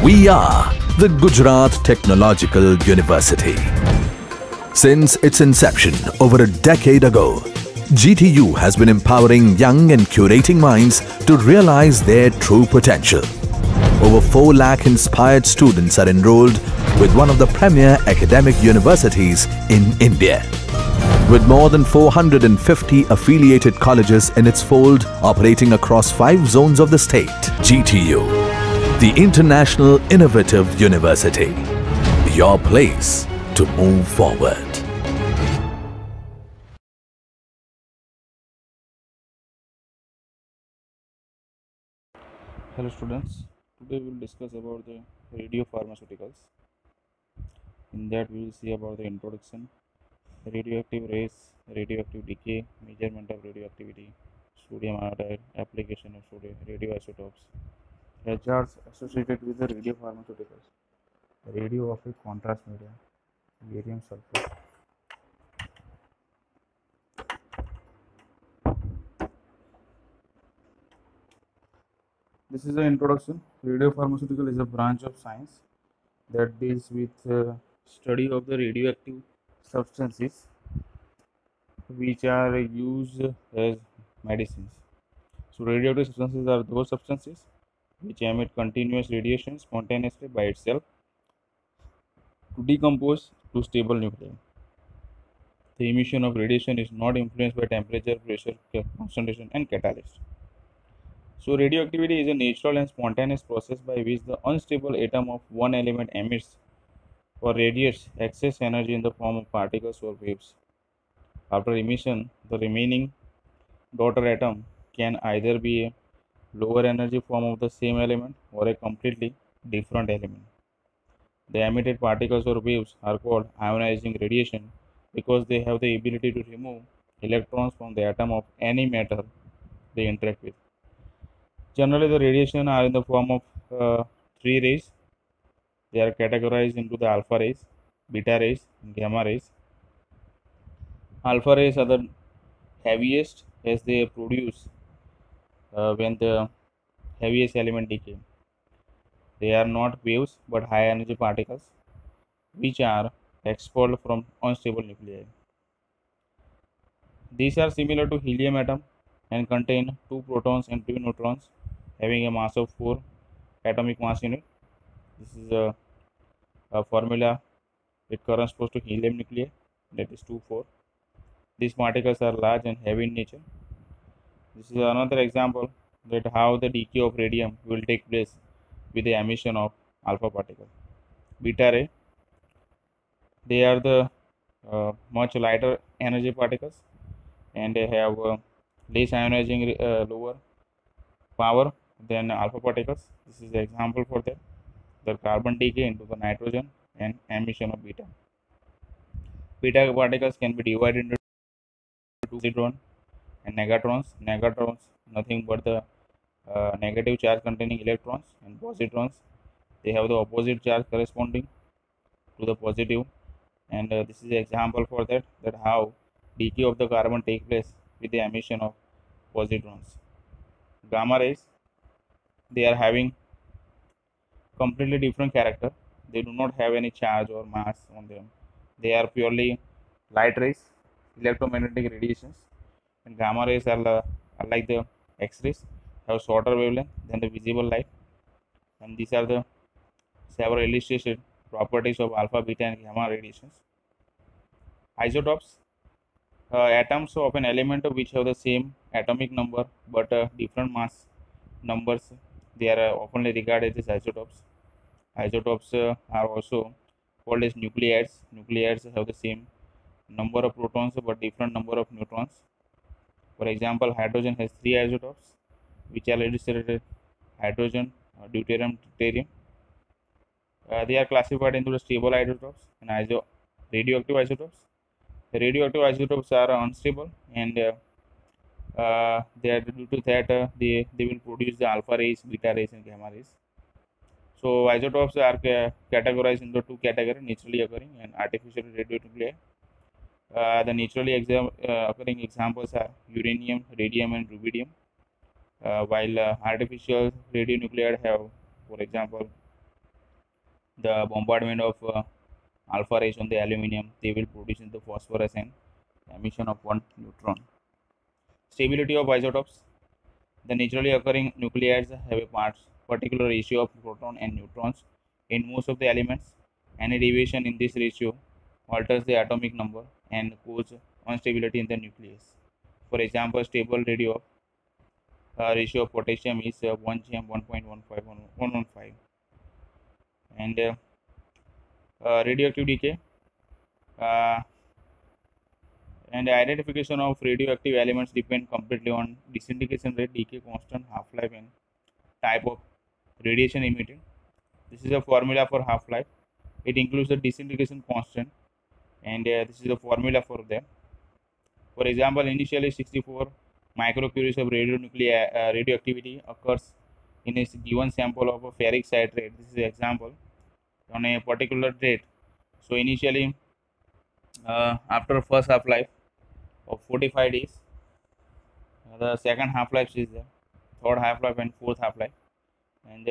We are the Gujarat Technological University. Since its inception over a decade ago, GTU has been empowering young and curating minds to realize their true potential. Over 4 lakh inspired students are enrolled with one of the premier academic universities in India. With more than 450 affiliated colleges in its fold operating across 5 zones of the state, GTU, the International Innovative University, your place to move forward. Hello students, today we will discuss about the radiopharmaceuticals. In that we will see about the introduction, radioactive rays, radioactive decay, measurement of radioactivity, sodium iodide, application of sodium radioisotopes, hazards associated with the radiopharmaceuticals, radioactive contrast media, barium sulfate. This is the introduction. Radiopharmaceutical is a branch of science that deals with study of the radioactive substances which are used as medicines. So radioactive substances are those substances which emit continuous radiation spontaneously by itself to decompose to stable nuclei. The emission of radiation is not influenced by temperature, pressure, concentration and catalyst. So radioactivity is a natural and spontaneous process by which the unstable atom of one element emits or radiates excess energy in the form of particles or waves. After emission, the remaining daughter atom can either be a lower energy form of the same element or a completely different element. The emitted particles or waves are called ionizing radiation because they have the ability to remove electrons from the atom of any matter they interact with. Generally, the radiation are in the form of 3 rays. They are categorized into the alpha rays, beta rays, and gamma rays. Alpha rays are the heaviest as they produce when the heaviest element decay. They are not waves but high energy particles which are expelled from unstable nuclei. These are similar to helium atom and contain 2 protons and 2 neutrons having a mass of 4 atomic mass unit. This is a formula. It corresponds to helium nuclei, that is 2,4. These particles are large and heavy in nature. This is another example that how the decay of radium will take place with the emission of alpha particle. Beta ray, they are the much lighter energy particles and they have less ionizing lower power than alpha particles. This is the example for that. The carbon decay into the nitrogen and emission of beta. Beta particles can be divided into 2 positrons and negatrons. Negatrons nothing but the negative charge containing electrons, and positrons they have the opposite charge corresponding to the positive, and this is the example for that how decay of the carbon take place with the emission of positrons. Gamma rays, they are having completely different character. They do not have any charge or mass on them. They are purely light rays, electromagnetic radiations, and gamma rays are like the X-rays, have shorter wavelength than the visible light, and these are the several illustrated properties of alpha, beta, and gamma radiations. Isotopes, atoms of an element which have the same atomic number but different mass numbers. They are often regarded as isotopes. Isotopes are also called as nucleides. Nucleides have the same number of protons but different number of neutrons. For example, hydrogen has 3 isotopes which are illustrated: hydrogen, deuterium, tritium. They are classified into the stable isotopes and radioactive isotopes. The radioactive isotopes are unstable and they are due to that they will produce the alpha rays, beta rays, and gamma rays. So isotopes are categorized into 2 categories: naturally occurring and artificially radionuclei. The naturally occurring examples are uranium, radium, and rubidium, while artificial radionuclide have, for example, the bombardment of alpha rays on the aluminium, they will produce in the phosphorus and emission of one neutron. Stability of isotopes. The naturally occurring nuclides have a particular ratio of proton and neutrons in most of the elements. Any deviation in this ratio alters the atomic number and causes instability in the nucleus. For example, stable ratio of potassium is 1 gm 1.115, and radioactive decay uh, and identification of radioactive elements depend completely on disintegration rate, decay constant, half-life, and type of radiation emitted. This is a formula for half-life. It includes the disintegration constant, and this is the formula for them. For example, initially 64 microcurries of radioactivity occurs in a given sample of a ferric citrate. This is an example on a particular date. So initially, after first half-life of 45 days, the second half-life is the third half-life and fourth half-life, and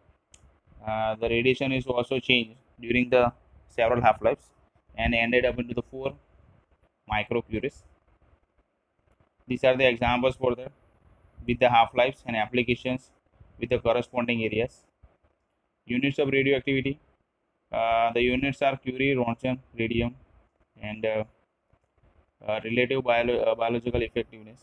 the radiation is also changed during the several half-lives and ended up into the 4 microcuries. These are the examples for that with the half-lives and applications with the corresponding areas. Units of radioactivity. The units are Curie, Roentgen, radium, and relative biological effectiveness.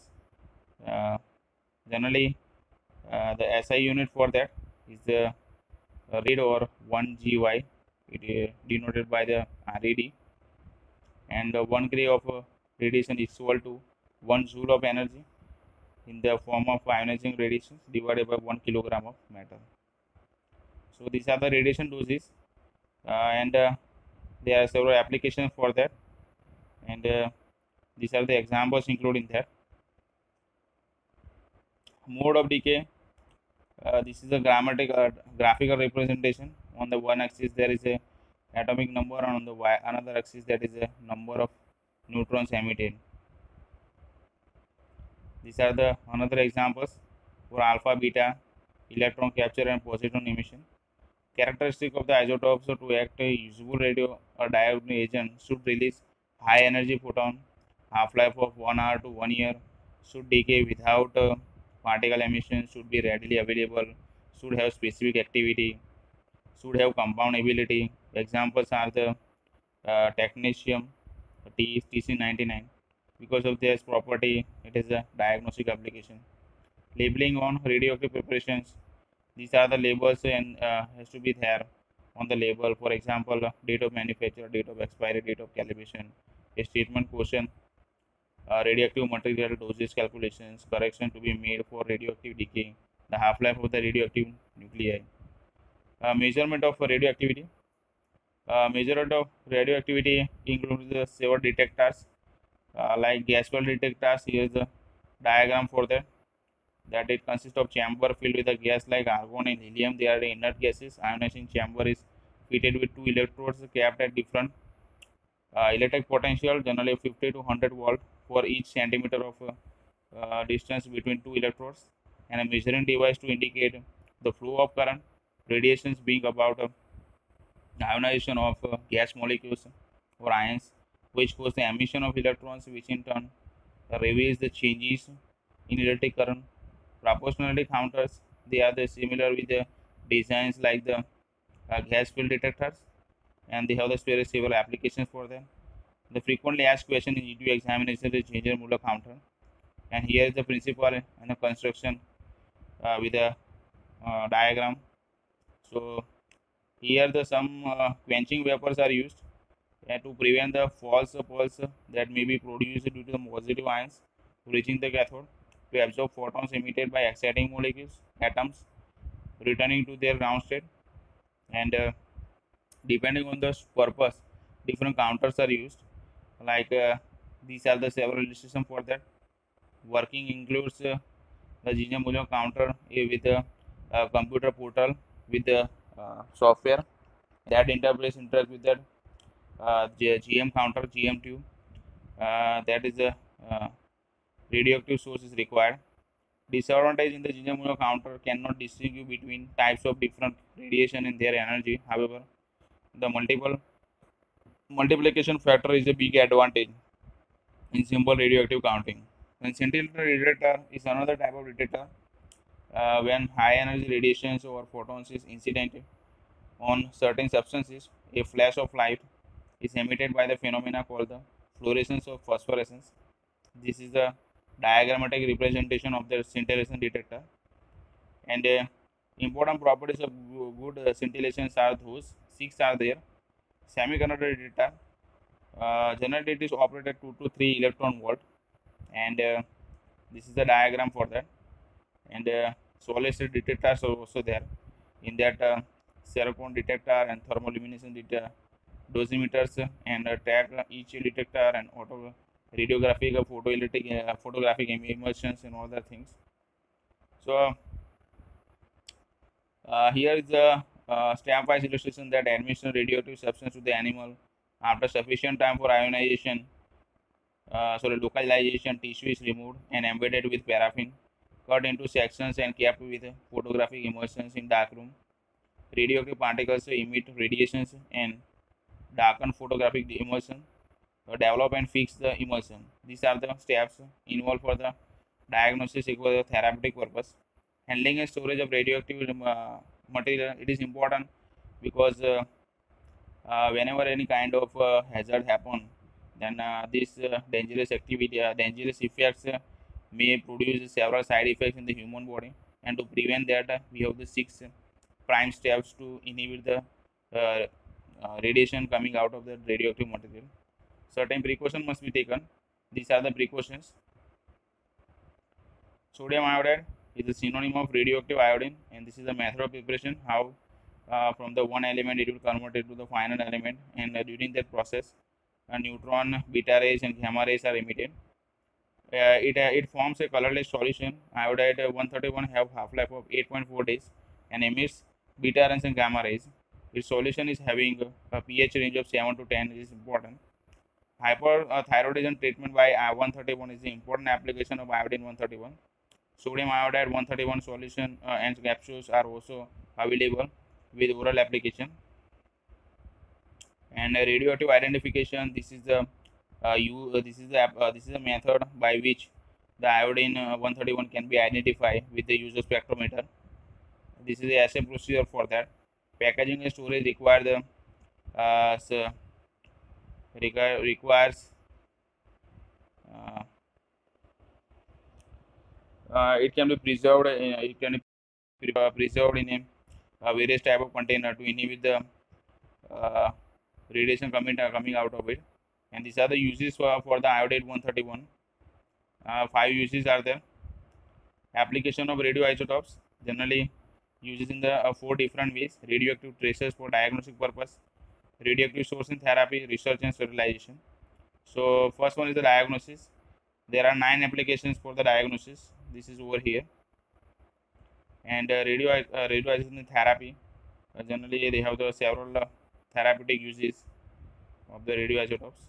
Generally, the SI unit for that is the rad or 1 GY. It is denoted by the RAD, and 1 gray of radiation is equal to 1 joule of energy in the form of ionizing radiation divided by 1 kilogram of matter. So these are the radiation doses, and there are several applications for that, and these are the examples including that. Mode of decay. This is a graphical representation. On the one axis there is a atomic number, and on the another axis that is a number of neutrons emitted. These are the another examples for alpha, beta, electron capture and positron emission. Characteristic of the isotopes to act a usable radio or diode agent should release high energy photon, half-life of 1 hour to 1 year, should decay without particle emission, should be readily available, should have specific activity, should have compound ability. Examples are the technetium TC99. Because of this property, it is a diagnostic application. Labeling on radioactive preparations. These are the labels and has to be there on the label. For example, date of manufacture, date of expiry, date of calibration, a statement question, radioactive material dosage calculations, correction to be made for radioactive decay, the half-life of the radioactive nuclei. Measurement of radioactivity. Measurement of radioactivity includes the several detectors like gas well detectors. Here is the diagram for that. That it consists of chamber filled with a gas like argon and helium. They are the inert gases. Ionizing chamber is fitted with 2 electrodes capped at different electric potential, generally 50 to 100 volt for each centimeter of distance between 2 electrodes, and a measuring device to indicate the flow of current. Radiations being about ionization of gas molecules or ions, which cause the emission of electrons, which in turn reveals the changes in electric current. Proportionality counters, they are the similar with the designs like the gas field detectors, and they have the several applications for them. The frequently asked question in EDU examination is Ginger-Muller counter, and here is the principle and the construction with a diagram. So here the some quenching vapors are used to prevent the false pulse that may be produced due to the positive ions reaching the cathode to absorb photons emitted by exciting molecules, atoms, returning to their ground state. And depending on the purpose, different counters are used. Like these are the several illustrations for that. Working includes the Ginger-Muller counter with a computer portal with the software that interface interact with that GM counter, GM2. That is a radioactive source is required. Disadvantage in the Ginger-Muller counter cannot distinguish between types of different radiation and their energy. However, the multiplication factor is a big advantage in simple radioactive counting. Then scintillator detector is another type of detector when high energy radiations or photons is incident on certain substances. A flash of light is emitted by the phenomena called the fluorescence or phosphorescence. This is the diagrammatic representation of the scintillation detector. And important properties of good scintillations are those six are there. Semiconductor detector. Generally, it is operated 2 to 3 electron volt, and this is the diagram for that. And solid state detectors are also there. In that, Serocon detector and thermoluminescence detector, dosimeters, and tag each detector and auto radiographic, photographic emulsions, and all the things. So here is the stepwise illustration that admission radioactive substance to the animal after sufficient time for ionization. Localization tissue is removed and embedded with paraffin, cut into sections and kept with photographic emulsions in darkroom. Radioactive particles emit radiations and darken photographic emulsion. Develop and fix the emulsion. These are the steps involved for the diagnosis equal to therapeutic purpose. Handling and storage of radioactive material, it is important because whenever any kind of hazard happen, then this dangerous effects may produce several side effects in the human body. And to prevent that, we have the six prime steps to inhibit the radiation coming out of the radioactive material. Certain precautions must be taken. These are the precautions. Sodium iodide is a synonym of radioactive iodine, and this is the method of preparation. How from the one element it will convert it to the final element, and during that process, neutron, beta rays, and gamma rays are emitted. It forms a colorless solution. Iodide 131 have half-life of 8.4 days and emits beta rays and gamma rays. Its solution is having a pH range of 7 to 10. This is important. Hyperthyroidism treatment by 131 is the important application of iodine 131. Sodium iodide 131 solution and capsules are also available with oral application. And radioactive identification. This is the this is the method by which the iodine 131 can be identified with the use of spectrometer. This is the assay procedure for that. Packaging and storage requires it can be preserved. It can be preserved in a various type of container to inhibit the radiation coming out of it. And these are the uses for the iodide 131. 5 uses are there. Application of radioisotopes generally uses in the 4 different ways. Radioactive tracers for diagnostic purpose, radioactive source in therapy, research, and sterilization. So first one is the diagnosis. There are 9 applications for the diagnosis. This is over here. And radioisotope therapy. Generally, they have the several therapeutic uses of the radioisotopes,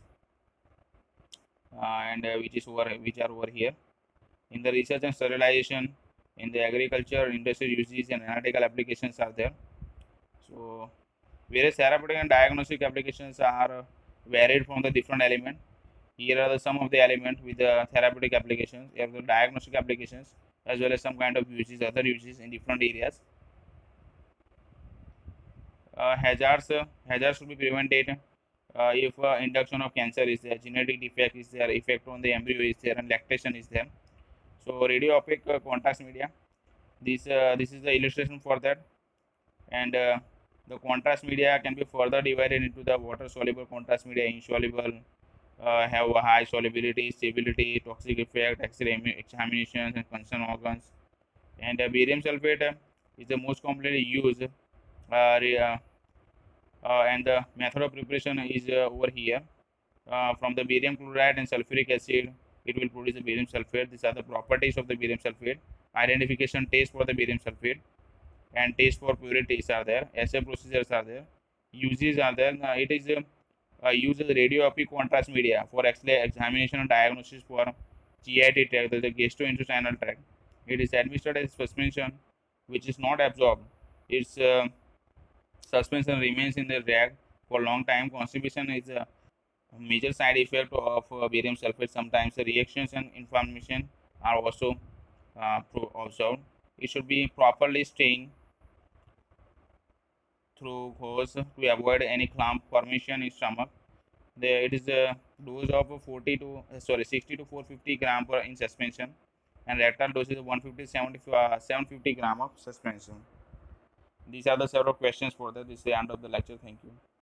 and which are over here. In the research and sterilization, in the agriculture, industry uses and analytical applications are there. So various therapeutic and diagnostic applications are varied from the different element. Here are some of the elements with the therapeutic applications. Here are the diagnostic applications as well as some kind of uses, other uses in different areas. Hazards should be prevented if induction of cancer is there, genetic defect is there, effect on the embryo is there, and lactation is there. So radio opaque contrast media. This is the illustration for that. And the contrast media can be further divided into the water soluble contrast media, insoluble, have a high solubility, stability, toxic effect, X-ray examinations, and concern organs. And barium sulfate is the most commonly used, and the method of preparation is over here. From the barium chloride and sulfuric acid, it will produce the barium sulfate. These are the properties of the barium sulfate. Identification test for the barium sulfate and test for purities are there. Assay procedures are there. Uses are there. It is uses radio opaque contrast media for X-ray examination and diagnosis for GIT tract, the gastrointestinal tract. It is administered as suspension, which is not absorbed. Its suspension remains in the tract For long time constipation is a major side effect of barium sulfate. Sometimes the reactions and inflammation are also observed. It should be properly staying through hose to avoid any clump formation in stomach. It is a dose of 60 to 450 gram per in suspension, and rectal dose is 150 750 gram of suspension. These are the several questions for that. This is the end of the lecture. Thank you.